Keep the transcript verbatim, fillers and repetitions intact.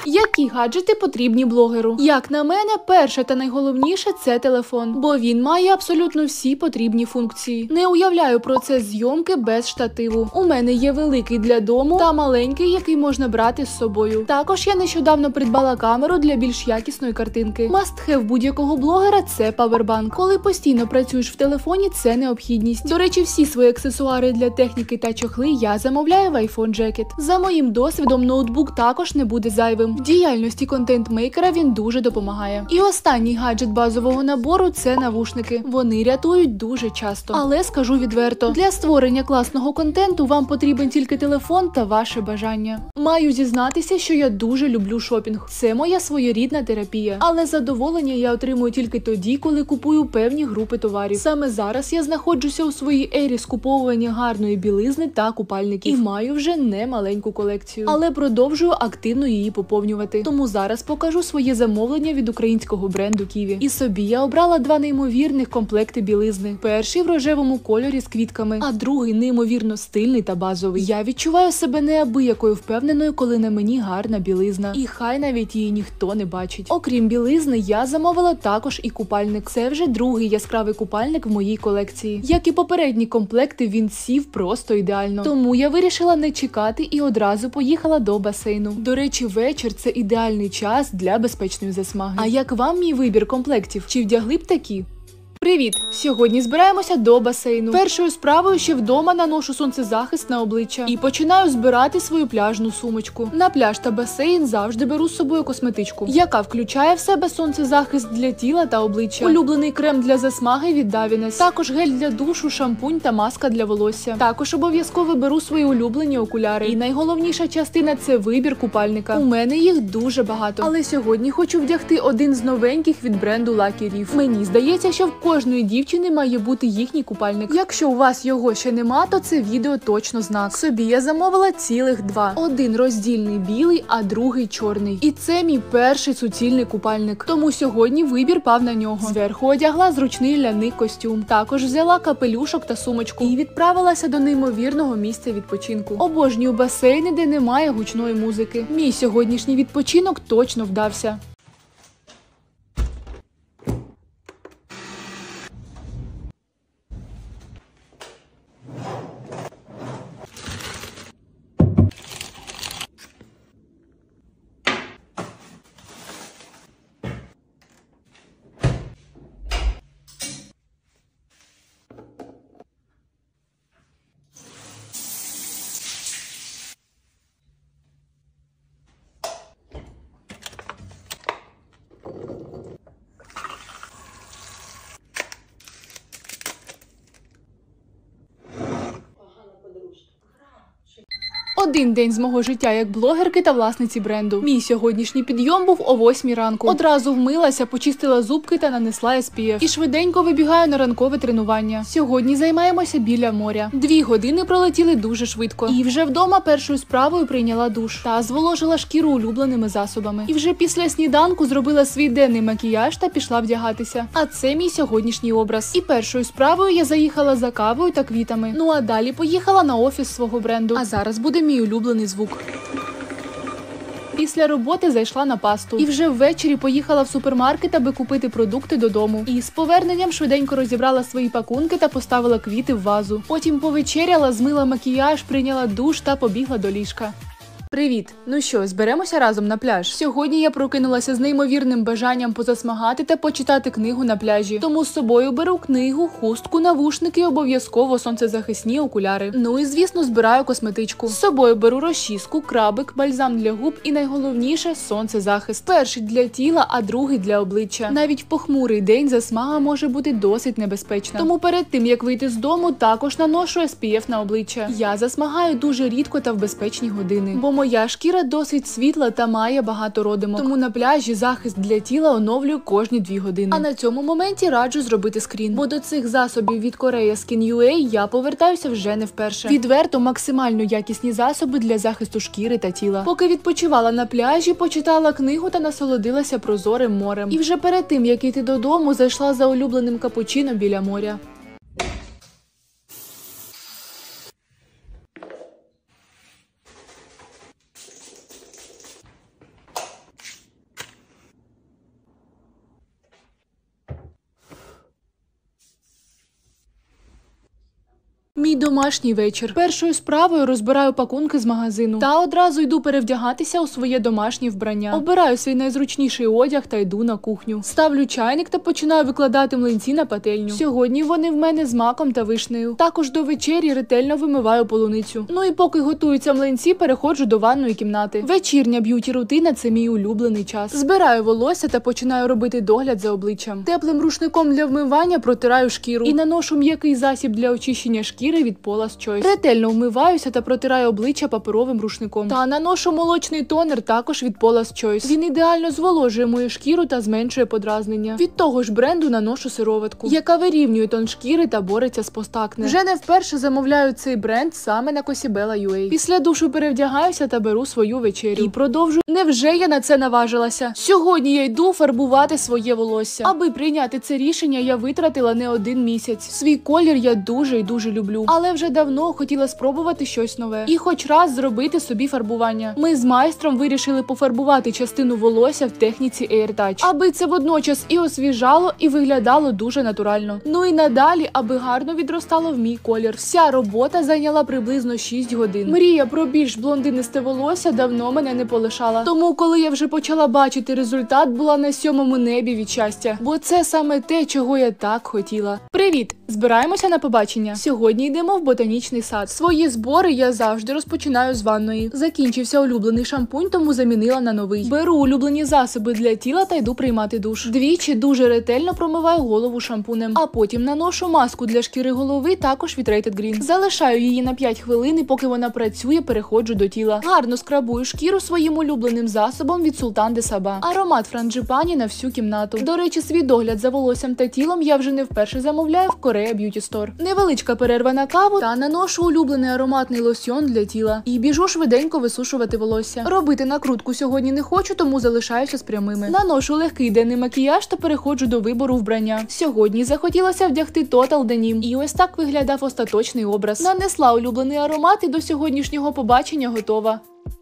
Які гаджети потрібні блогеру? Як на мене, перше та найголовніше – це телефон, бо він має абсолютно всі потрібні функції. Не уявляю процес зйомки без штативу. У мене є великий для дому та маленький, який можна брати з собою. Також я нещодавно придбала камеру для більш якісної картинки. Must-have будь-якого блогера – це павербанк. Коли постійно працюєш в телефоні, це необхідність. До речі, всі свої аксесуари для техніки та чохли я замовляю в iPhone Jacket. За моїм досвідом, ноутбук також не буде зайвим. В діяльності контент-мейкера він дуже допомагає. І останній гаджет базового набору – це навушники. Вони рятують дуже часто. Але скажу відверто, для створення класного контенту вам потрібен тільки телефон та ваше бажання. Маю зізнатися, що я дуже люблю шопінг. Це моя своєрідна терапія. Але задоволення я отримую тільки тоді, коли купую певні групи товарів. Саме зараз я знаходжуся у своїй ері скуповування гарної білизни та купальників. І маю вже немаленьку колекцію. Але продовжую активно її поповнювати. Тому зараз покажу своє замовлення від українського бренду Ківі. І собі я обрала два неймовірних комплекти білизни. Перший в рожевому кольорі з квітками, а другий неймовірно стильний та базовий. Я відчуваю себе неабиякою впевненою, коли на мені гарна білизна. І хай навіть її ніхто не бачить. Окрім білизни, я замовила також і купальник. Це вже другий яскравий купальник в моїй колекції. Як і попередні комплекти, він сів просто ідеально. Тому я вирішила не чекати і одразу поїхала до басейну. До речі, вечір – це ідеальний час для безпечної засмаги. А як вам мій вибір комплектів? Чи вдягли б такі? Привіт! Сьогодні збираємося до басейну. Першою справою ще вдома наношу сонцезахист на обличчя і починаю збирати свою пляжну сумочку. На пляж та басейн завжди беру з собою косметичку, яка включає в себе сонцезахист для тіла та обличчя, улюблений крем для засмаги від Davines, також гель для душу, шампунь та маска для волосся. Також обов'язково беру свої улюблені окуляри. І найголовніша частина – це вибір купальника. У мене їх дуже багато, але сьогодні хочу вдягти один з новеньких від бренду Lucky Reef. Мені здається, що в кожної дівчини має бути їхній купальник. Якщо у вас його ще нема, то це відео точно знак. Собі я замовила цілих два. Один роздільний білий, а другий чорний. І це мій перший суцільний купальник. Тому сьогодні вибір пав на нього. Зверху одягла зручний ляний костюм. Також взяла капелюшок та сумочку. І відправилася до неймовірного місця відпочинку. Обожнюю басейни, де немає гучної музики. Мій сьогоднішній відпочинок точно вдався. Один день з мого життя як блогерки та власниці бренду. Мій сьогоднішній підйом був о восьмій ранку. Одразу вмилася, почистила зубки та нанесла ес пі еф. І швиденько вибігаю на ранкове тренування. Сьогодні займаємося біля моря. Дві години пролетіли дуже швидко. І вже вдома першою справою прийняла душ та зволожила шкіру улюбленими засобами. І вже після сніданку зробила свій денний макіяж та пішла вдягатися. А це мій сьогоднішній образ. І першою справою я заїхала за кавою та квітами. Ну а далі поїхала на офіс свого бренду. А зараз буде мій улюблений звук. Після роботи зайшла на пасту. І вже ввечері поїхала в супермаркет, аби купити продукти додому. І з поверненням швиденько розібрала свої пакунки та поставила квіти в вазу. Потім повечеряла, змила макіяж, прийняла душ та побігла до ліжка. Привіт! Ну що, зберемося разом на пляж? Сьогодні я прокинулася з неймовірним бажанням позасмагати та почитати книгу на пляжі. Тому з собою беру книгу, хустку, навушники і обов'язково сонцезахисні окуляри. Ну і, звісно, збираю косметичку. З собою беру розчіску, крабик, бальзам для губ і найголовніше – сонцезахист. Перший для тіла, а другий для обличчя. Навіть в похмурий день засмага може бути досить небезпечна. Тому перед тим, як вийти з дому, також наношу ес пі еф на обличчя. Я засмагаю дуже рідко та в безпечні години. Бо моя шкіра досить світла та має багато родимок. Тому на пляжі захист для тіла оновлюю кожні дві години. А на цьому моменті раджу зробити скрін. Бо до цих засобів від Korea Skin точка ю а я повертаюся вже не вперше. Відверто максимально якісні засоби для захисту шкіри та тіла. Поки відпочивала на пляжі, почитала книгу та насолодилася прозорим морем. І вже перед тим, як іти додому, зайшла за улюбленим капучино біля моря. Мій домашній вечір. Першою справою розбираю пакунки з магазину та одразу йду перевдягатися у своє домашнє вбрання. Обираю свій найзручніший одяг та йду на кухню. Ставлю чайник та починаю викладати млинці на пательню. Сьогодні вони в мене з маком та вишнею. Також до вечері ретельно вимиваю полуницю. Ну і поки готуються млинці, переходжу до ванної кімнати. Вечірня б'юті-рутина – це мій улюблений час. Збираю волосся та починаю робити догляд за обличчям. Теплим рушником для вмивання протираю шкіру і наношу м'який засіб для очищення шкіри від Paula's Choice. Ретельно вмиваюся та протираю обличчя паперовим рушником. Та наношу молочний тонер також від Paula's Choice. Він ідеально зволожує мою шкіру та зменшує подразнення. Від того ж бренду наношу сироватку, яка вирівнює тон шкіри та бореться з постакне. Вже не вперше замовляю цей бренд саме на Cosibella.ua. Після душу перевдягаюся та беру свою вечерю. І продовжую. Невже я на це наважилася? Сьогодні я йду фарбувати своє волосся. Аби прийняти це рішення, я витратила не один місяць. Свій колір я дуже і дуже люблю. Але вже давно хотіла спробувати щось нове. І хоч раз зробити собі фарбування. Ми з майстром вирішили пофарбувати частину волосся в техніці Air Touch. Аби це водночас і освіжало, і виглядало дуже натурально. Ну і надалі, аби гарно відростало в мій колір. Вся робота зайняла приблизно шість годин. Мрія про більш блондинисте волосся давно мене не полишала. Тому, коли я вже почала бачити результат, була на сьомому небі від щастя. Бо це саме те, чого я так хотіла. Привіт! Збираємося на побачення. Сьогодні йдемо в ботанічний сад. Свої збори я завжди розпочинаю з ванної. Закінчився улюблений шампунь, тому замінила на новий. Беру улюблені засоби для тіла та йду приймати душ. Двічі дуже ретельно промиваю голову шампунем, а потім наношу маску для шкіри голови, також від Rated Green. Залишаю її на п'ять хвилин і поки вона працює, переходжу до тіла. Гарно скрабую шкіру своїм улюбленим засобом від Sultan de Saba. Аромат франджипані на всю кімнату. До речі, свій догляд за волоссям та тілом я вже не вперше замовляю в Korea Beauty Store. Невеличка перерва на каву та наношу улюблений ароматний лосьйон для тіла. І біжу швиденько висушувати волосся. Робити накрутку сьогодні не хочу, тому залишаюся з прямими. Наношу легкий денний макіяж та переходжу до вибору вбрання. Сьогодні захотілося вдягти Total Denim. І ось так виглядав остаточний образ. Нанесла улюблений аромат і до сьогоднішнього побачення готова.